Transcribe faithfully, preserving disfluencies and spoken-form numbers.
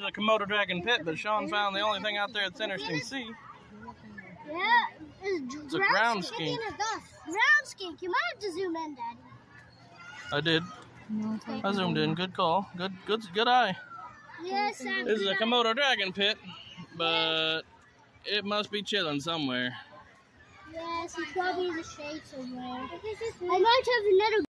There's a Komodo Dragon pit, but Sean found the only thing out there that's interesting to see. Yeah, it's, It's a ground skink. Ground skink. You might have to zoom in, Daddy. I did. I zoomed in. Good call. Good, good, good eye. Yes, I'm This is a Komodo Dragon pit, but it must be chilling somewhere. Yes, it's probably in the shade somewhere. I might have another.